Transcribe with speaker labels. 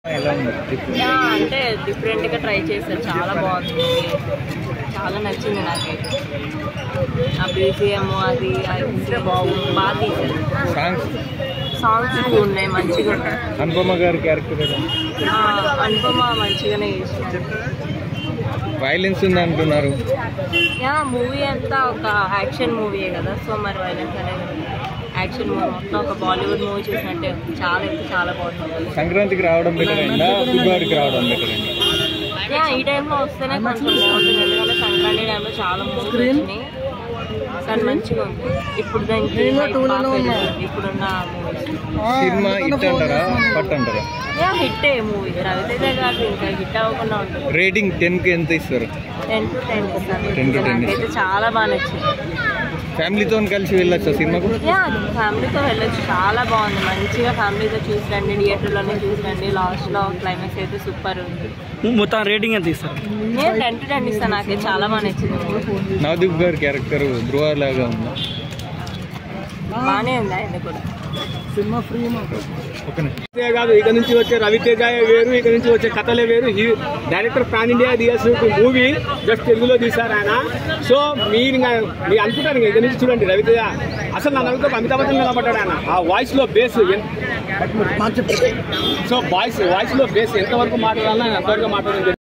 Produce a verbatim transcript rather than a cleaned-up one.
Speaker 1: అంటే డిఫరెంట్ గా ట్రై చేశారు, చాలా బాగుంది, చాలా నచ్చింది నాకు. ఆ బీజిఎం అది బాగా తీశారు. సాంగ్స్ ఉన్నాయి మంచిగా.
Speaker 2: అనుపమ గారి క్యారెక్టర్
Speaker 1: అనుపమ మంచిగానే చేసినారు.
Speaker 2: వైలెన్స్ ఉంది అంటున్నారు.
Speaker 1: యా మూవీ అంతా ఒక యాక్షన్ మూవీయే కదా, సో మరి వైలెన్స్ అనేది యాక్షన్ మూవీ మొత్తం ఒక బాలీవుడ్ మూవీ చూసినట్టే చాలా అయితే చాలా బాగుంటుంది.
Speaker 2: సంక్రాంతికి రావడం బెటర్ అయిందా, ఫిబ్రవరికి రావడం బెటర్ అయిందా?
Speaker 1: యా ఈ టైంలో వస్తేనే కొంచెం బాగుంటుంది, ఎందుకంటే సంక్రాంతి టైంలో చాలా మూవీస్ వచ్చినాయి కానీ మంచిగా ఉంది. ఇప్పుడు దానికి ఇప్పుడున్న మూవీస్
Speaker 2: సినిమా హిట్ అంటారా పట్ అంటారా?
Speaker 1: యా హిట్టే మూవీ, రవితేజ గారు ఇంకా హిట్ అవ్వకుండా ఉంటుంది.
Speaker 2: రేటింగ్ టెన్ కి ఎంత ఇస్తారు?
Speaker 1: టెన్ టు టెన్ ఇస్తాను.
Speaker 2: టెన్ టు టెన్
Speaker 1: నాకైతే చాలా బాగా నచ్చింది.
Speaker 2: ఫ్యామిలీతో కలిసి వెళ్ళొచ్చా సినిమాకు?
Speaker 1: యా ఫ్యామిలీతో వెళ్ళొచ్చు, చాలా బాగుంది, మంచిగా ఫ్యామిలీతో చూసి రండి, థియేటర్లోనే చూసి రండి. లాస్ట్లో క్లైమాక్స్ అయితే సూపర్ ఉంది.
Speaker 3: మొత్తం రేటింగ్ ఎంత ఇస్తారు?
Speaker 1: నేను టెన్ టు టెన్ ఇస్తాను, నాకైతే చాలా బాగా నచ్చింది.
Speaker 2: నవదీప్ గారి క్యారెక్టర్ ధ్రువ లాగా ఉందా?
Speaker 1: బాగానే ఉంది ఆయన కూడా.
Speaker 3: సినిమా ఫ్రీ
Speaker 4: కాదు, ఇక నుంచి వచ్చే రవితేజ వేరు, ఇక నుంచి వచ్చే కథలే వేరు. డైరెక్టర్ పాన్ ఇండియా తీయాల్సిన మూవీ జస్ట్ తెలుగులో తీశారు ఆయన. సో మీరు మీరు అనుకుంటారు ఇక నుంచి చూడండి రవితేజ అసలు నా నవ్వుతో అమితాబ్ బచ్చన్ నిలబడ్డాడు ఆయన. ఆ వాయిస్ లో బేస్ సో వాయిస్ వాయిస్ లో బేస్ ఎంతవరకు మాట్లాడాలని అంతవరకు మాట్లాడాలి.